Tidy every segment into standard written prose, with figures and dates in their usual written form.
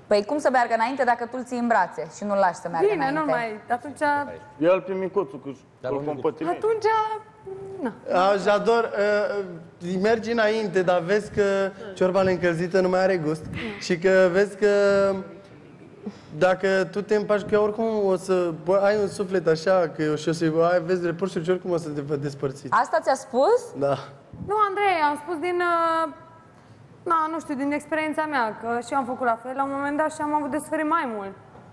Păi cum să meargă înainte dacă tu îl ții în brațe și nu-l lași să meargă Bine, înainte? nu mai, atunci... Ia-l pe micuțul, că îl compătimești. Atunci... Na. Jador, mergi înainte, dar vezi că ciorba neîncălzită nu mai are gust și că vezi că dacă tu te împaci, că oricum o să ai un suflet așa, că și o să vezi reproșuri și oricum o să te vă despărțiți. Asta ți-a spus? Da. Nu, Andrei, am spus din... nu știu, din experiența mea, că și eu am făcut la fel la un moment dat și am avut de suferit mai mult.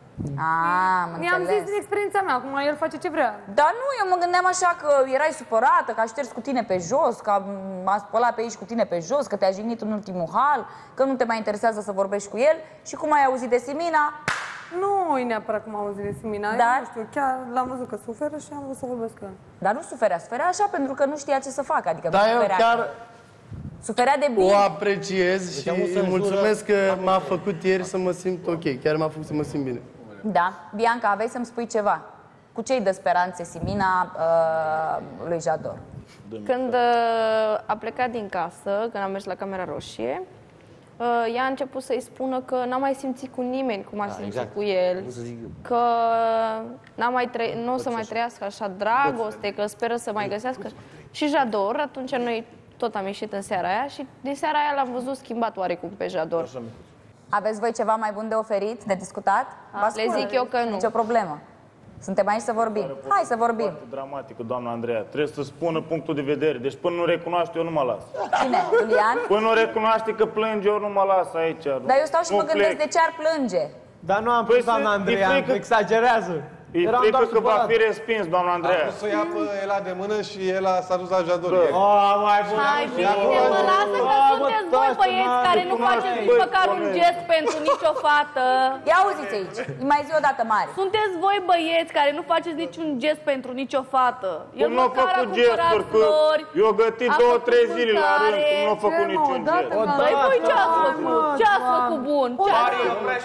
I-am zis din experiența mea, acum el face ce vrea. Dar nu, eu mă gândeam așa că erai supărată, că a șters cu tine pe jos, că a spălat pe aici cu tine pe jos, că te-a jignit în ultimul hal, că nu te mai interesează să vorbești cu el și cum ai auzit de Simina? Nu e neapărat cum am auzit de Simina, Dar? nu știu, chiar l-am văzut că suferă și am vrut să vorbesc cu el. Dar nu suferea, suferea așa pentru că nu știa ce să facă, adică Da, eu suferea, chiar suferea de bine. o apreciez și îi mulțumesc că m-a făcut ieri să mă simt ok. Chiar m-a făcut să mă simt bine. Da. Bianca, aveai să-mi spui ceva. Cu ce-i dă speranțe Simina lui Jador? Când a plecat din casă, când a mers la Camera Roșie, ea a început să-i spună că n-a mai simțit cu nimeni cum a simțit cu el, că nu o să mai trăiască așa dragoste, că speră să mai găsească. Și Jador, atunci noi tot am ieșit în seara aia și din seara aia l-am văzut schimbat oarecum pe Jador. Aveți voi ceva mai bun de oferit, de discutat? Le zic eu că nu. Nicio problemă. Suntem aici să vorbim. Hai să vorbim. Foarte dramatică, doamna Andreea. Trebuie să spună punctul de vedere. Deci până nu recunoaște, eu nu mă las. Cine? Iulian? Până nu recunoaște că plânge, eu nu mă las aici. Dar eu stau și mă gândesc de ce ar plânge. Dar nu am prins, doamna Andreea, exagerează. E frică că va fi respins, doamna Andreea. A vrut să ia pe Ela de mână și Ela s-a dus la Jador. Mai bun. Hai bine, mă lasă că sunteți voi băieți care nu faceți nici măcar un gest pentru nicio fată. Ia auziți aici, îi mai zi o dată mare. Sunteți voi băieți care nu faceți niciun gest pentru nicio fată. El Cum nu a măcar a făcut cumpărat gesturi, că flori, eu gătit a 2-3 făcut zile la rând, cum nu a făcut Ce, niciun mă, gest. Păi voi ce ați făcut? Ce ați făcut bun? Ce ați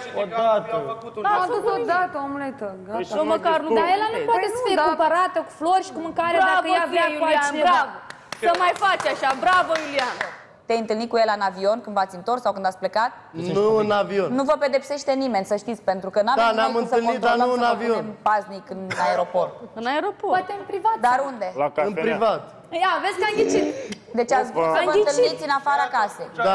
făcut? M-am dus odată, omletă, gata. Nu măcar nu. Dar el nu poate să fie cumpărată cu flori și cu mâncare dacă ea vrea cu altcineva. Bravo. Să mai faci așa. Bravo, Iulian. Te-ai întâlnit cu el în avion când v-ați întors sau când ați plecat? Nu în avion. Nu vă pedepsește nimeni, să știți, pentru că n-avem Da, noi ne-am cum să întâlnit, dar controlăm nu în să vă avion. punem paznic în aeroport. În aeroport. Poate în privat. Dar unde? La În cafenea. privat. Ia, vezi că am ghicit. Deci ați vrut să vă întâlniți în afara casei. Da.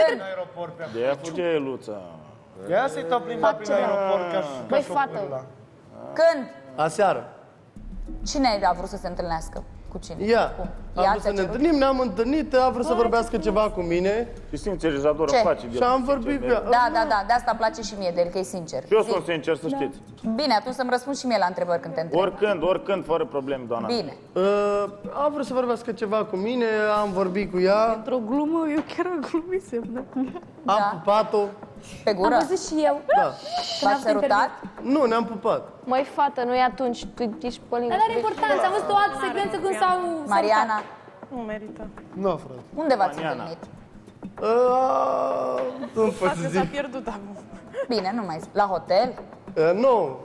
De aia fuge Eluța. Ia să-i tot plimba prin aeroport ca Băi, fată. Când? Aseară. Cine a vrut să se întâlnească? Cu cine? Ea. Cum? Am Ea vrut să ți-a ne cerut? întâlnim, ne-am întâlnit, a vrut să vorbească ceva cu mine Și sincer, Jador Ce? îmi place de și am vorbit cu ea. Da, de asta îmi place și mie de el, că e sincer. Și eu sunt sincer, să știți. Bine, atunci să-mi răspund și mie la întrebări când te întreb. Oricând, fără probleme, doamna. Bine. A vrut să vorbească ceva cu mine, am vorbit cu ea, Într-o glumă, eu chiar am glumisem, da? am pupat-o. Pe Am gură? văzut și eu. Da. V-ați sărutat? Nu, ne-am pupat. Măi, fată, nu e atunci, tu ești pe lângă. Dar nu are importanță. Am văzut o altă secvență când s-au... Mariana, Nu merită. Nu, frate. unde v-ați Mariana. întâlnit? Nu pot să zic. Pierdut acum. Bine, nu mai zic. La hotel? Nu.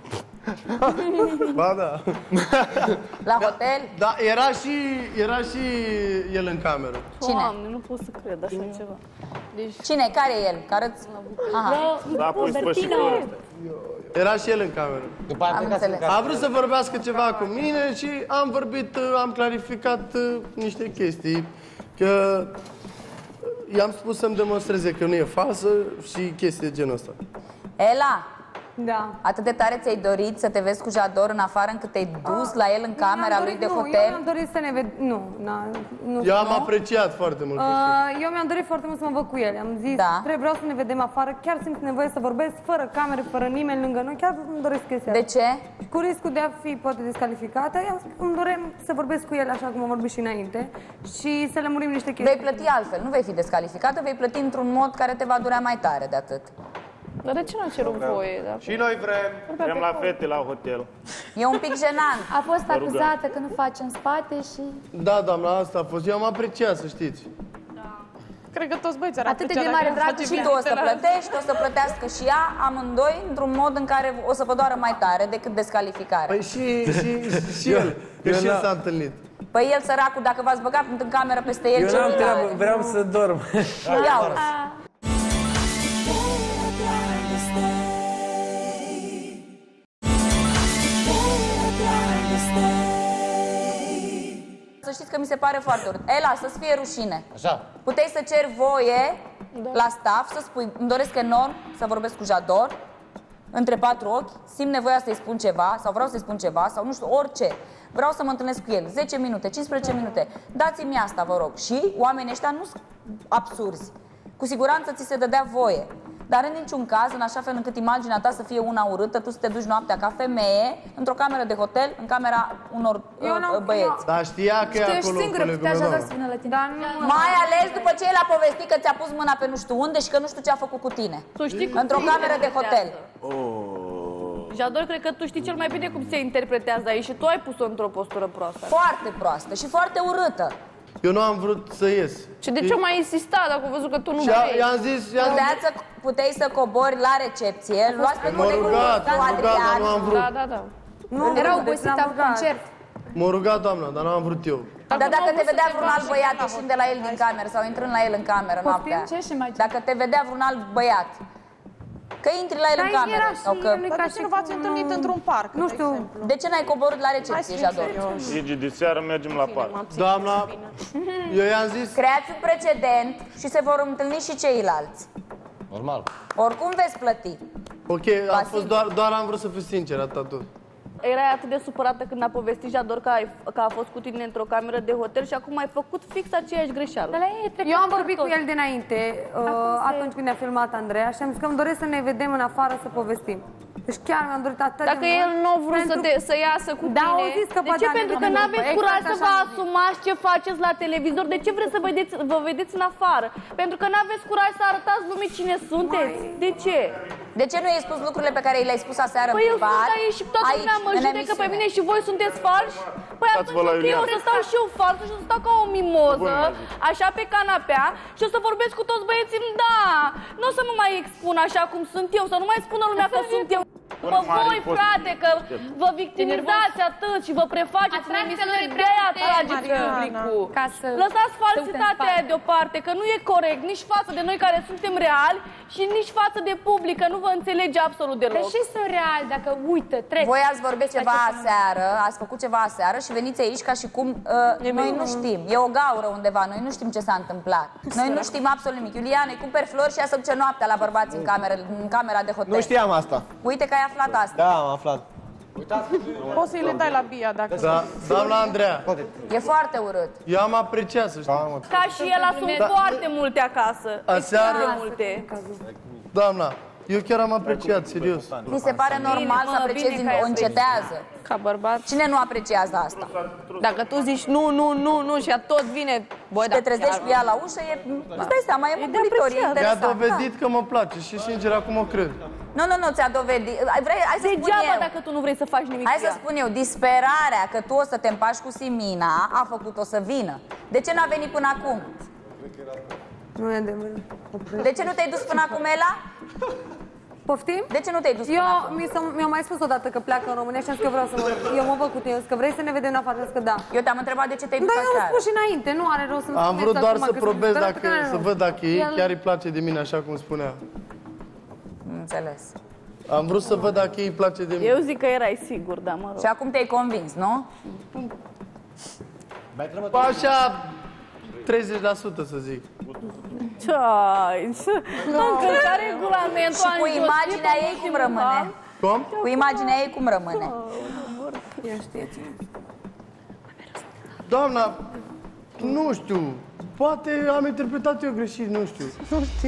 Ba da. La hotel? Da, era și el în cameră. Cine? Doamne, nu pot să cred așa ceva. Cine? Care e el? Care-ți... Aha, Da, pui sfârșitul ăsta. Era și el în cameră. am înțeles. A vrut să vorbească ceva cu mine și am vorbit, am clarificat niște chestii. Că i-am spus să-mi demonstreze că nu e falsă și chestii de genul ăsta. Ela, Da. atât de tare ți-ai dorit să te vezi cu Jador în afară încât te-ai dus la el în camera lui de Eu hotel? mi-am dorit să ne vedem. Nu. Eu am apreciat foarte mult. Eu mi-am dorit foarte mult să mă văd cu el. Am zis, Da. vreau să ne vedem afară. Chiar simt nevoie să vorbesc fără camere, fără nimeni lângă noi. Chiar îmi doresc chestia De asta. ce? Cu riscul de a fi poate descalificată, îmi dorem să vorbesc cu el așa cum am vorbit și înainte și să lămurim niște chestii. Vei plăti altfel, nu vei fi descalificată, vei plăti într-un mod care te va durea mai tare de atât. Dar de ce nu a cerut voie? Da? Și noi vrem. Vrem la fete la hotel. E un pic jenant. A fost acuzată că nu face în spate și... Da, doamna, asta a fost. Eu am apreciat, să știți. Cred că toți băieții ar Atât de aprecia mare dacă drag face Și tu o să plătești, o să plătească și ea, amândoi, într-un mod în care o să vă doară mai tare decât descalificare. Păi și el, că și el s-a întâlnit. Păi el, săracul, dacă v-ați băgat în cameră peste el, Eu ce n-am vină treabă, are? vreau să dorm. Ia uzi. știți că mi se pare foarte urât. Ela, să-ți fie rușine. Așa. Puteai să ceri voie la staff, să spui, îmi doresc enorm să vorbesc cu Jador, între patru ochi, simt nevoia să-i spun ceva, sau vreau să-i spun ceva, sau nu știu, orice. Vreau să mă întâlnesc cu el, 10 minute, 15 minute. Dați-mi asta, vă rog. Și oamenii ăștia nu sunt absurzi. Cu siguranță ți se dădea voie. Dar în niciun caz, în așa fel încât imaginea ta să fie una urâtă, tu să te duci noaptea ca femeie, într-o cameră de hotel, în camera unor băieți. Dar știa că e acolo colegul meu, doamnă. Mai ales după ce el a povestit că ți-a pus mâna pe nu știu unde și că nu știu ce a făcut cu tine. Într-o cameră de hotel. Jador, cred că tu știi cel mai bine cum se interpretează aici și tu ai pus-o într-o postură proastă. Foarte proastă și foarte urâtă. Eu nu am vrut să ies. Și de ce mai insistat dacă a văzut că tu nu vrei? I-am zis... Puteai să cobori la recepție, luați pe colegul nostru, Adrian. Nu am vrut. Da. Era obosit la concert. M-a rugat doamna, dar n-am vrut eu. Dar dacă te vedea vreun alt băiat ieșind de la el din cameră sau intrând la el în cameră noaptea, dacă te vedea vreun alt băiat, că intri la el în cameră sau că... Dar de ce nu v-ați întâlnit într-un parc, nu știu. De ce n-ai coborât la recepție, Jador? Igi, de seară mergem la parc. Doamna, eu i-am zis... Creați un precedent și se vor întâlni și ceilalți. Normal. Oricum veți plăti. Ok, am fost doar am vrut să fiu sincer, atât tot. Erai atât de supărată când a povestit Jador că a fost cu tine într-o cameră de hotel și acum ai făcut fix aceeași greșeală. Eu am vorbit cu el dinainte, atunci când ne-a filmat Andreea și am zis că îmi doresc să ne vedem în afară să povestim. Deci chiar mi-am dorit atât Dacă el nu a vrut să iasă cu tine, de ce? Pentru că n-aveți curaj să vă asumați ce faceți la televizor. De ce vreți să vă vedeți în afară? Pentru că n-aveți curaj să arătați lumii cine sunteți. De ce? De ce nu i-ai spus lucrurile pe care i le-ai spus aseară în privat? Păi eu sunt aici și toată lumea mă judecă pe mine și voi sunteți falși? Păi atunci eu o să stau și eu falsă și o să stau ca o mimoză, așa pe canapea și o să vorbesc cu toți băieții, da, nu o să mă mai expun așa cum sunt eu, să nu mai spună lumea că sunt eu. Mă voi, frate, că vă victimizați atât și vă prefaceți în emisiune, de-aia atrageți publicul. Lăsați falsitatea aia deoparte, că nu e corect nici față de noi care suntem reali și nici față de public, că nu vă înțelege absolut deloc. Dar și sunt reali, dacă uită, trec. Voi ați vorbit ceva aseară, ați făcut ceva aseară și veniți aici ca și cum noi nu știm. E o gaură undeva, noi nu știm ce s-a întâmplat. Noi nu știm absolut nimic. Iulian, îi cumperi flori și ea să duce noaptea la bărbați în camera de hotel. Nu știam asta. Uite că ai aflat asta. Da, am aflat. Poți să-i le dai la Bia dacă... Da, doamna Andreea. E foarte urât. Eu am apreciat, să știi. Ca și el, sunt foarte multe acasă. Aseară... Foarte multe. Doamna, eu chiar am apreciat, serios. Mi se pare normal să apreciezi o încetează. Ca bărbat. Cine nu apreciază asta? Dacă tu zici nu și tot vine... Băi, te trezești cu ea la ușă, îți dai seama, e măgulitor, e interesant. Mi-a dovedit că mă place și sincer acum o cred. Nu, ți-a dovedit. Hai să spun eu. Dacă tu nu vrei să faci nimic. Hai să spun eu, disperarea că tu o să te împaci cu Simina a făcut-o să vină. De ce n-a venit până acum? Nu e de mână. De ce nu te-ai dus până acum, Ela? Poftim? De ce nu te-ai dus până acum? Mi-au mai spus odată că pleacă în România și am zis că vreau să mă... Eu mă văd cu tine, că vrei să ne vedem în afară, că da. Eu te-am întrebat de ce te-ai dus aseară. Dar eu am spus și înainte, nu are rost să-mi am vrut doar să probez să văd dacă ei chiar îi place de mine, așa cum spunea. Înțeles. Am vrut să văd dacă ei îi place de mine. Eu zic că erai sigur, da, mă rog. Și acum te-ai convins, nu? Așa... 30% să zic. Nu încălca regulamentul. Și cu imaginea ei cum rămâne? Cum? Cu imaginea ei cum rămâne? Doamna, nu știu. Poate am interpretat eu greșit, nu știu. Nu știu.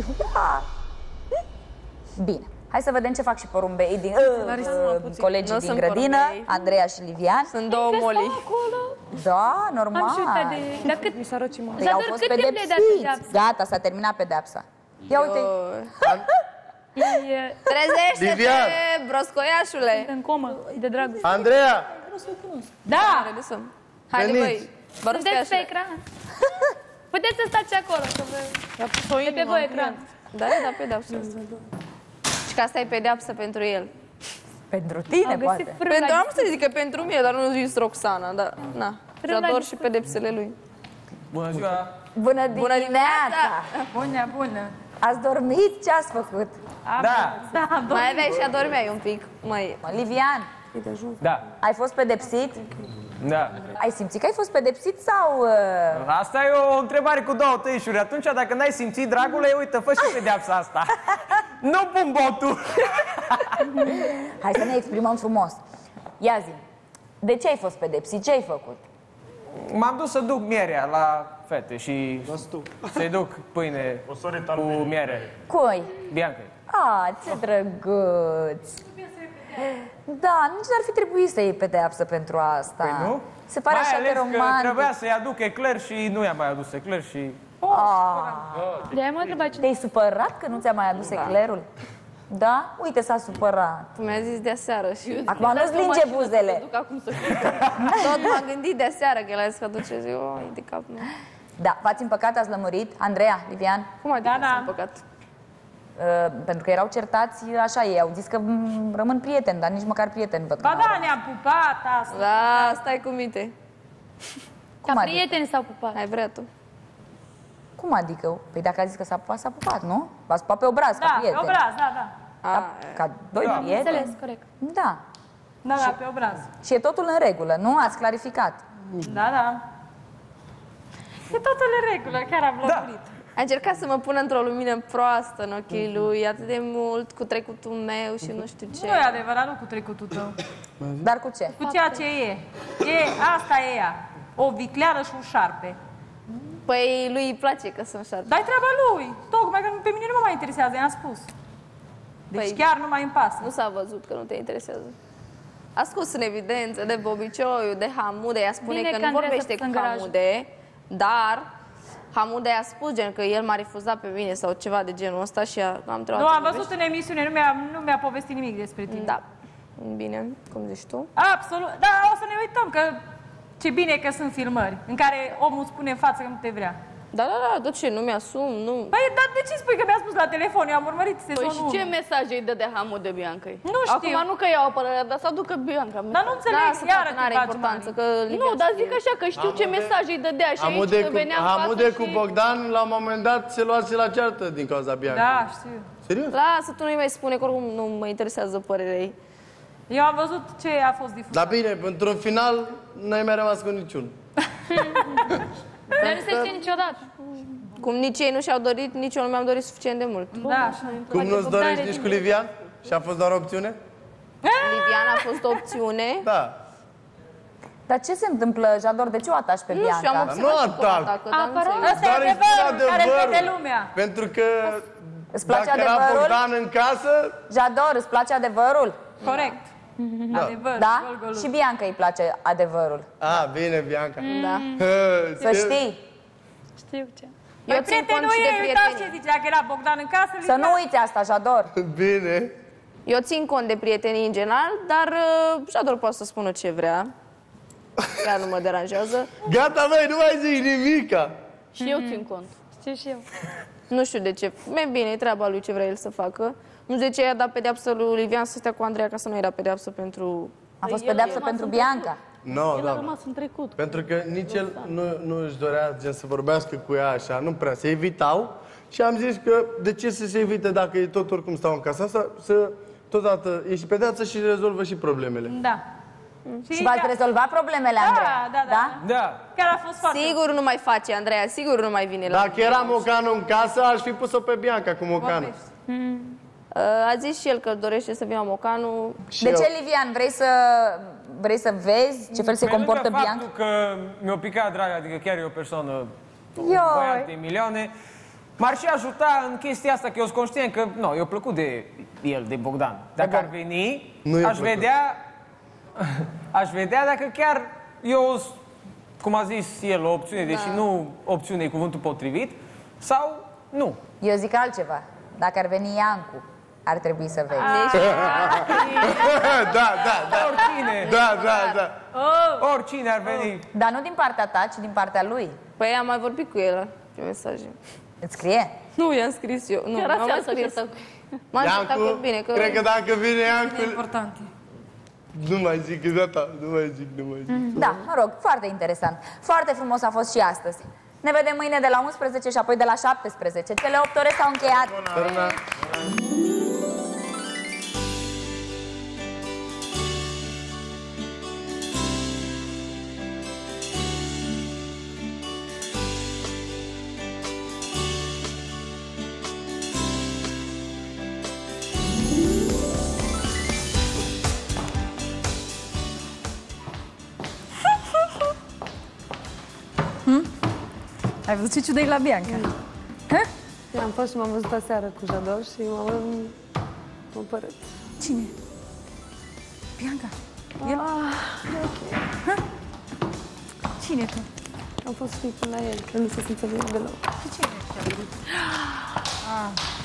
Bine. Hai să vedem ce fac și porumbei din colegii din grădină, Andreea și Livian. Sunt două moli. Da, normal. Am și uitat de... Dar cât... Păi au fost pedepsiți. Gata, s-a terminat pedepsa. Ia uite. Trezește-te, broscoiașule. În comă, de dragoste. Andreea! Da! Haide, băi. Sunteți pe ecran. Puteți să stați acolo, să vă... De pe voi ecran. Da, pedeapsă. Și că asta e pedeapsă pentru el. Pentru tine, poate. Pentru, am să zic că pentru mine, dar nu zis Roxana, dar na. Jador și pedepsele lui. Bună ziua! Bună dimineața! Bună! Ați dormit? Ce ați făcut? Da! Mai aveai și adormeai un pic. Livian, Da. ai fost pedepsit? Da. Ai simțit că ai fost pedepsit sau... Asta e o întrebare cu două tăișuri. Atunci, dacă n-ai simțit, dragule, uite, fă și pedeapsa asta. Nu pun botul. Hai să ne exprimăm frumos. Ia zi, de ce ai fost pedepsit? Ce ai făcut? M-am dus să duc mierea la fete și să-i duc pâine cu miere. Cui? Bianca. Ce drăguț! Da, nici n-ar fi trebuit să iei pedeapsă pentru asta. Păi nu? Se pare mai așa de ales romantic. că trebuia să-i aduc ecler și nu i-am mai adus ecler și... De-aia mă întreba ce... Te-ai supărat că nu ți-a mai adus eclerul? Da? Uite, s-a supărat. Mi-a zis de-aseară și... Acum nu-ți linge buzele. Tot m-am gândit de-aseară că el a zis că aduce zi, e de cap, nu? Da, v-ați împăcat, ați lămurit? Andreea, Livian? Cum adică s-a împăcat? Pentru că erau certați, așa ei au zis că rămân prieteni, dar nici măcar prieteni văd că Ba n-au da, rămas. ne-am pupat asta. Da, stai cu minte. Cum Ca adică? prieteni s-au pupat. Ai vrea tu. Cum adică? Păi dacă a zis că s-a pupat, s-a pupat, nu? V-ați pupat pe obraz, ca Da, pe prieteni. obraz, da. Ca doi prieteni? Înțeles, corect. Da. Da, pe obraz. Și e totul în regulă, nu? Ați clarificat. Da. E totul în regulă, chiar am lămurit. A încercat să mă pună într-o lumină proastă în ochii lui, atât de mult cu trecutul meu și nu știu ce. Nu e adevărat, nu cu trecutul tău. Dar cu ce? Cu ceea ce e. Asta e ea. O vicleară și un șarpe. Păi lui îi place că sunt șarpe. Dar-i treaba lui. Tocmai că pe mine nu mă mai interesează, i-am spus. Deci Păi, chiar nu mai îmi pasă. nu s-a văzut că nu te interesează. A scos în evidență de Bobicioiu, de Hamude, ea spune Bine că că nu Andreea vorbește s-a pus cu în garaj. Hamude, dar Hamude a spus gen că el m-a refuzat pe mine sau ceva de genul ăsta și am întrebat. Nu, am văzut în emisiune, nu mi-a povestit nimic despre tine. Da, bine, cum zici tu. Absolut. Da, o să ne uităm că ce bine că sunt filmări în care omul spune în față că nu te vrea. Da, de ce? Nu mi-asum, nu... Păi, dar de ce spui că mi-a spus la telefon? Eu am urmărit Păi sezonul și ce 1. mesaj îi dă de Hamude Biancăi? Nu știu. Acum nu că iau apărarea, dar să aducă Bianca. Dar nu înțeleg, Lasă, iară frate, n-are te importanță, bagi că... Nu, dar zic așa, că știu ce mesaj îi dădea și aici că venea în Hamude față cu și... Bogdan, la un moment dat, se luase la ceartă din cauza Bianca. Da, știu. Serios? Lasă, tu nu-i mai spune, că oricum nu mă interesează părerea ei. Eu am văzut ce a fost difuzat. Dar bine, într-un final, n-ai mai rămas cu niciun. Dar nu se știe niciodată. Cum nici ei nu și-au dorit, nici eu nu mi-am dorit suficient de mult. Da. Cum nu-ți dorești nici cu Livian? Și a fost doar o opțiune? Liviana a fost o opțiune. Da. Dar ce se întâmplă, Jador? De ce o ataci pe Nu știu, am Bianca? observat Nu și că o atac. atacă, dar nu Apără. înțeleg. Ăsta e Doar îi spun adevărul care îl vede adevărul. lumea. Pentru că Îți place dacă era adevărul? Bogdan în casă, Jador, îți place adevărul? Corect. Adevăr. Da? Gol, gol. Și Bianca îi place adevărul. bine, Bianca. Da. Să știi. Știu ce. Păi Eu țin cont prietenul și de ei, uitați ce prietenii. zicea, că era Bogdan în casă. Să nu uiți asta, Jador. Bine. Eu țin cont de prietenii în general, dar Jador poate să spună ce vrea. Chiar nu mă deranjează. Gata, măi, nu mai zic nimica. Și eu țin cont. Știu și eu. Nu știu de ce. Mai bine, e treaba lui ce vrea el să facă. Nu știu de ce i-a dat pedeapsă lui Livian să stea cu Andreea, ca să nu i-a dat pedeapsă pentru... A fost El a pedeapsă rămas pentru în Bianca. No, El a da. rămas în trecut. Pentru că nici el nu își dorea gen, să vorbească cu ea așa, nu prea, se evitau. Și am zis că de ce să se evite dacă e tot oricum stau în casa asta, să totodată e și pedeapsă și rezolvă și problemele. Da. Și v-ați rezolvat problemele, Andreea? Da. Da. Chiar a fost foarte... Sigur nu mai face, Andreea, sigur nu mai vine la... Dacă era Mocanu în casă, aș fi pus-o pe Bianca cu Mocanu. A zis și el că dorește să vină Mocanu. De ce, Livian, vrei să vezi ce fel se Pe comportă lângă Bianca? faptul că mi-o picat draga, adică chiar e o persoană, un Ioi. băiat de milioane, m-ar și ajuta în chestia asta, că eu sunt conștient că, nu, i-a plăcut de el, de Bogdan. Dacă ar veni, Nu i-a aș plăcut. vedea dacă chiar eu, cum a zis el, o opțiune, deși nu opțiune e cuvântul potrivit, sau nu. Eu zic altceva. Dacă ar veni Iancu, ar trebui să vezi. Da. Oricine, Da. oricine ar veni. Dar nu din partea ta, ci din partea lui. Păi am mai vorbit cu el pe mesaje. Îți scrie? Nu, i-am scris eu. Nu, Chiar n-am aseară mai s-a scris. certat cu M-am certat cu el bine, că... cred că dacă vine Iancu, Important. nu mai zic, gata, nu mai zic. Da, mă rog, foarte interesant. Foarte frumos a fost și astăzi. Ne vedem mâine de la 11 și apoi de la 17. Cele 8 ore s-au încheiat. Bună. Ai văzut ce ciudă e la Bianca? Am fost și m-am văzut aseară cu Jador și m-am părăt. Cine? Bianca? El? Ok. Cine tu? Am fost și până la el, că nu se simțea bine deloc. Ce ai?